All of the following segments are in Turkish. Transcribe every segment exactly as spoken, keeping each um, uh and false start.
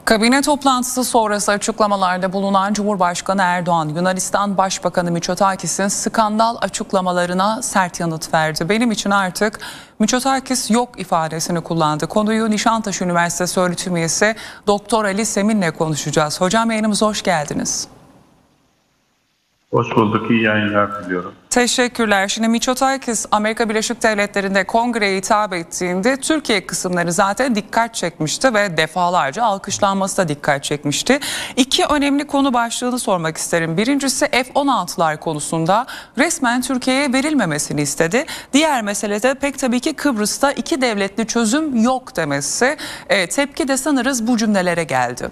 Kabine toplantısı sonrası açıklamalarda bulunan Cumhurbaşkanı Erdoğan, Yunanistan Başbakanı Mitsotakis'in skandal açıklamalarına sert yanıt verdi. Benim için artık Mitsotakis yok ifadesini kullandı. Konuyu Nişantaşı Üniversitesi öğretim üyesi Doktor Ali Semin'le konuşacağız. Hocam yayınımıza hoş geldiniz. Hoş bulduk, iyi yayınlar diliyorum. Teşekkürler. Şimdi Mitsotakis Amerika Birleşik Devletleri'nde kongreye hitap ettiğinde Türkiye kısımları zaten dikkat çekmişti ve defalarca alkışlanması da dikkat çekmişti. İki önemli konu başlığını sormak isterim. Birincisi F on altılar konusunda resmen Türkiye'ye verilmemesini istedi. Diğer mesele de pek tabii ki Kıbrıs'ta iki devletli çözüm yok demesi. E, tepki de sanırız bu cümlelere geldi.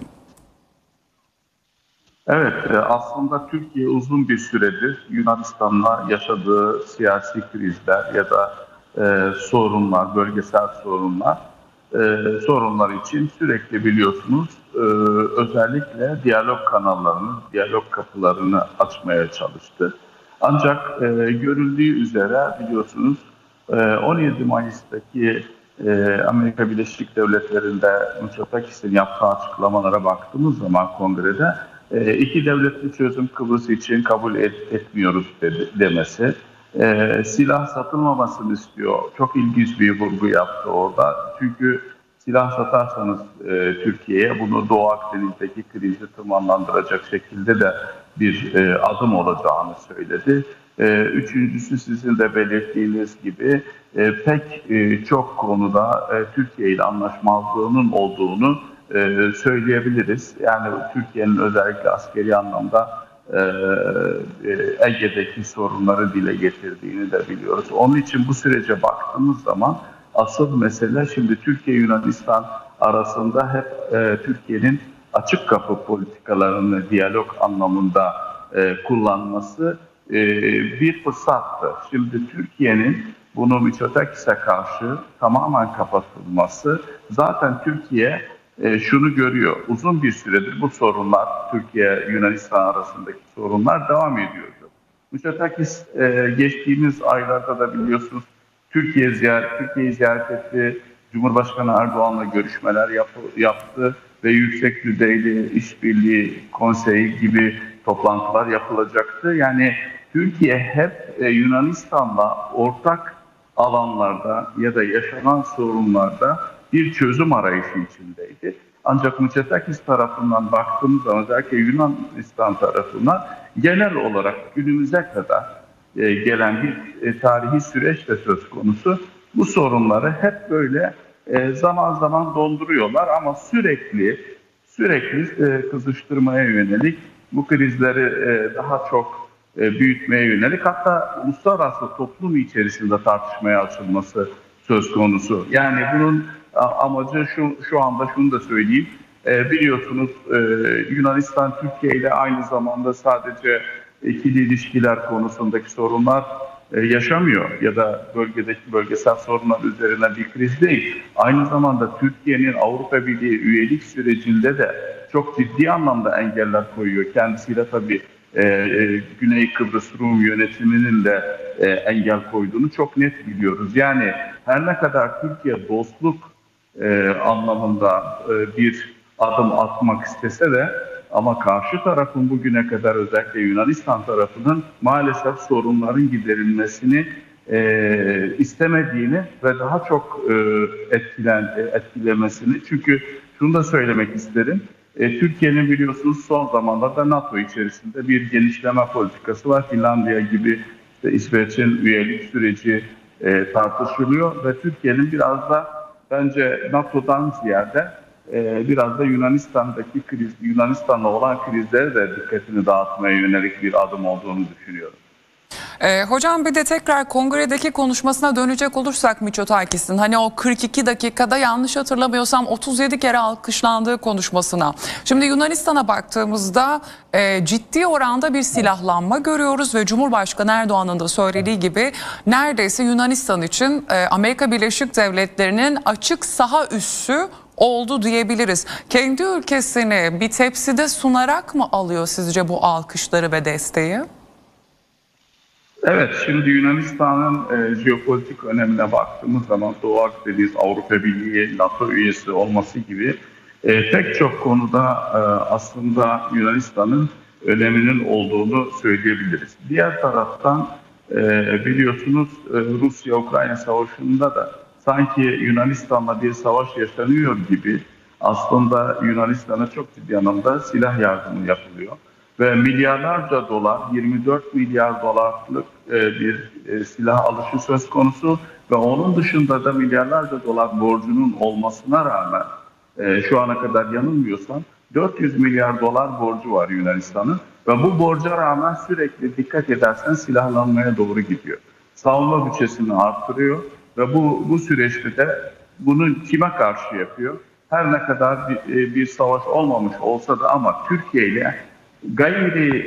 Evet, aslında Türkiye uzun bir süredir Yunanistan'la yaşadığı siyasi krizler ya da e, sorunlar, bölgesel sorunlar, e, sorunlar için sürekli biliyorsunuz e, özellikle diyalog kanallarını, diyalog kapılarını açmaya çalıştı. Ancak e, görüldüğü üzere biliyorsunuz e, on yedi Mayıs'taki e, Amerika Birleşik Devletleri'nde Mitsotakis'in yaptığı açıklamalara baktığımız zaman kongrede E, iki devletli çözüm Kıbrıs için kabul et, etmiyoruz dedi, demesi, e, silah satılmamasını istiyor. Çok ilginç bir vurgu yaptı orada. Çünkü silah satarsanız e, Türkiye'ye bunu Doğu Akdeniz'deki krizi tırmanlandıracak şekilde de bir e, adım olacağını söyledi. E, üçüncüsü sizin de belirttiğiniz gibi e, pek e, çok konuda e, Türkiye ile anlaşmazlığının olduğunu Ee, söyleyebiliriz. Yani Türkiye'nin özellikle askeri anlamda e, e, Ege'deki sorunları dile getirdiğini de biliyoruz. Onun için bu sürece baktığımız zaman asıl mesele şimdi Türkiye-Yunanistan arasında hep e, Türkiye'nin açık kapı politikalarını diyalog anlamında e, kullanması e, bir fırsattı. Şimdi Türkiye'nin bunu Mitsotakis'e karşı tamamen kapatılması, zaten Türkiye E, şunu görüyor. Uzun bir süredir bu sorunlar, Türkiye-Yunanistan arasındaki sorunlar devam ediyordu. Mitsotakis e, geçtiğimiz aylarda da biliyorsunuz Türkiye ziyaret, Türkiye'yi ziyaret etti. Cumhurbaşkanı Erdoğan'la görüşmeler yap, yaptı ve yüksek düzeyli işbirliği konseyi gibi toplantılar yapılacaktı. Yani Türkiye hep e, Yunanistan'la ortak alanlarda ya da yaşanan sorunlarda bir çözüm arayışı içindeydi. Ancak Mitsotakis tarafından baktığımız zaman özellikle Yunanistan tarafından genel olarak günümüze kadar e, gelen bir e, tarihi süreç de söz konusu. Bu sorunları hep böyle e, zaman zaman donduruyorlar ama sürekli sürekli e, kızıştırmaya yönelik, bu krizleri e, daha çok e, büyütmeye yönelik, hatta uluslararası toplum içerisinde tartışmaya açılması söz konusu. Yani bunun amacı şu, şu anda şunu da söyleyeyim. E, biliyorsunuz e, Yunanistan Türkiye ile aynı zamanda sadece ikili ilişkiler konusundaki sorunlar e, yaşamıyor ya da bölgedeki bölgesel sorunlar üzerine bir kriz değil. Aynı zamanda Türkiye'nin Avrupa Birliği üyelik sürecinde de çok ciddi anlamda engeller koyuyor. Kendisiyle tabii e, e, Güney Kıbrıs Rum yönetiminin de e, engel koyduğunu çok net biliyoruz. Yani her ne kadar Türkiye dostluk E, anlamında e, bir adım atmak istese de ama karşı tarafın bugüne kadar özellikle Yunanistan tarafının maalesef sorunların giderilmesini e, istemediğini ve daha çok e, etkilen, etkilemesini, çünkü şunu da söylemek isterim. E, Türkiye'nin biliyorsunuz son zamanlarda NATO içerisinde bir genişleme politikası var. Finlandiya gibi işte İsveç'in üyelik süreci e, tartışılıyor ve Türkiye'nin biraz da bence NATO'dan ziyade e, biraz da Yunanistan'daki kriz, Yunanistan'la olan krizlere de dikkatini dağıtmaya yönelik bir adım olduğunu düşünüyorum. Ee, hocam bir de tekrar kongredeki konuşmasına dönecek olursak Mitsotakis'in hani o kırk iki dakikada yanlış hatırlamıyorsam otuz yedi kere alkışlandığı konuşmasına. Şimdi Yunanistan'a baktığımızda e, ciddi oranda bir silahlanma görüyoruz ve Cumhurbaşkanı Erdoğan'ın da söylediği gibi neredeyse Yunanistan için e, Amerika Birleşik Devletleri'nin açık saha üssü oldu diyebiliriz. Kendi ülkesini bir tepside sunarak mı alıyor sizce bu alkışları ve desteği? Evet, şimdi Yunanistan'ın e, jeopolitik önemine baktığımız zaman Doğu Akdeniz, Avrupa Birliği, NATO üyesi olması gibi E, pek çok konuda e, aslında Yunanistan'ın öneminin olduğunu söyleyebiliriz. Diğer taraftan e, biliyorsunuz e, Rusya-Ukrayna savaşında da sanki Yunanistan'la bir savaş yaşanıyor gibi aslında Yunanistan'a çok ciddi anlamda silah yardımı yapılıyor. Ve milyarlarca dolar, yirmi dört milyar dolarlık e, bir e, silah alışı söz konusu ve onun dışında da milyarlarca dolar borcunun olmasına rağmen e, şu ana kadar yanılmıyorsam dört yüz milyar dolar borcu var Yunanistan'ın ve bu borca rağmen sürekli dikkat edersen silahlanmaya doğru gidiyor. Savunma bütçesini arttırıyor ve bu bu süreçte de bunu kime karşı yapıyor? Her ne kadar bir, bir savaş olmamış olsa da ama Türkiye ile gayri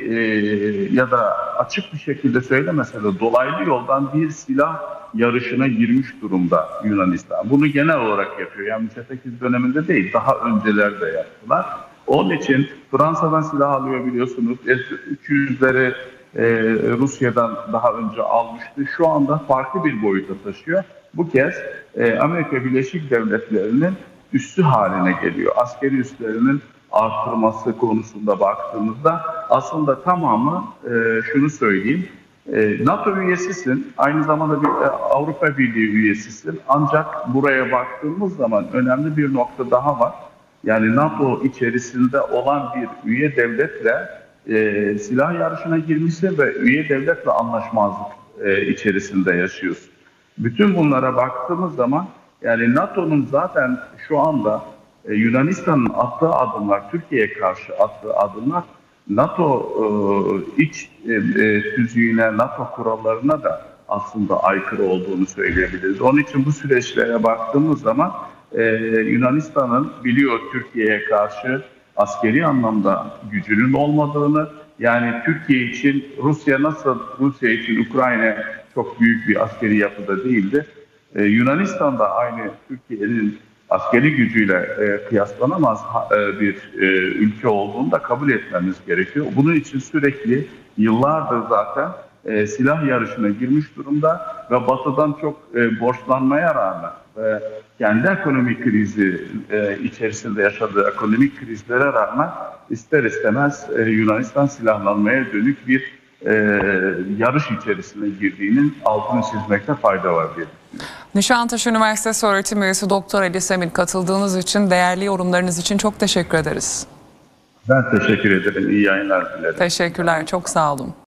e, ya da açık bir şekilde söylemese de dolaylı yoldan bir silah yarışına girmiş durumda Yunanistan. Bunu genel olarak yapıyor. Yani müttefik döneminde değil, daha öncelerde yaptılar. Onun için Fransa'dan silah alıyor biliyorsunuz. S üç yüzleri e, Rusya'dan daha önce almıştı. Şu anda farklı bir boyuta taşıyor. Bu kez e, Amerika Birleşik Devletleri'nin üssü haline geliyor. Askeri üslerinin artırması konusunda baktığımızda aslında tamamı e, şunu söyleyeyim. E, NATO üyesisin, aynı zamanda bir e, Avrupa Birliği üyesisin. Ancak buraya baktığımız zaman önemli bir nokta daha var. Yani NATO içerisinde olan bir üye devletle e, silah yarışına girmişse ve üye devletle anlaşmazlık e, içerisinde yaşıyorsun. Bütün bunlara baktığımız zaman yani NATO'nun zaten şu anda e, Yunanistan'ın attığı adımlar, Türkiye'ye karşı attığı adımlar NATO e, iç e, e, tüzüğüne, NATO kurallarına da aslında aykırı olduğunu söyleyebiliriz. Onun için bu süreçlere baktığımız zaman e, Yunanistan'ın biliyor Türkiye'ye karşı askeri anlamda gücünün olmadığını, yani Türkiye için Rusya nasıl Rusya için Ukrayna çok büyük bir askeri yapıda değildi. Ee, Yunanistan da aynı Türkiye'nin askeri gücüyle e, kıyaslanamaz e, bir e, ülke olduğunu da kabul etmemiz gerekiyor. Bunun için sürekli yıllardır zaten e, silah yarışına girmiş durumda ve Batı'dan çok e, borçlanmaya rağmen ve kendi ekonomik krizi e, içerisinde yaşadığı ekonomik krizlere rağmen ister istemez e, Yunanistan silahlanmaya dönük bir e, yarış içerisine girdiğinin altını çizmekte fayda var diye düşünüyorum. Nişantaşı Üniversitesi öğretim üyesi Doktor Ali Semil, katıldığınız için, değerli yorumlarınız için çok teşekkür ederiz. Ben teşekkür ederim. İyi yayınlar dilerim. Teşekkürler. Çok sağ olun.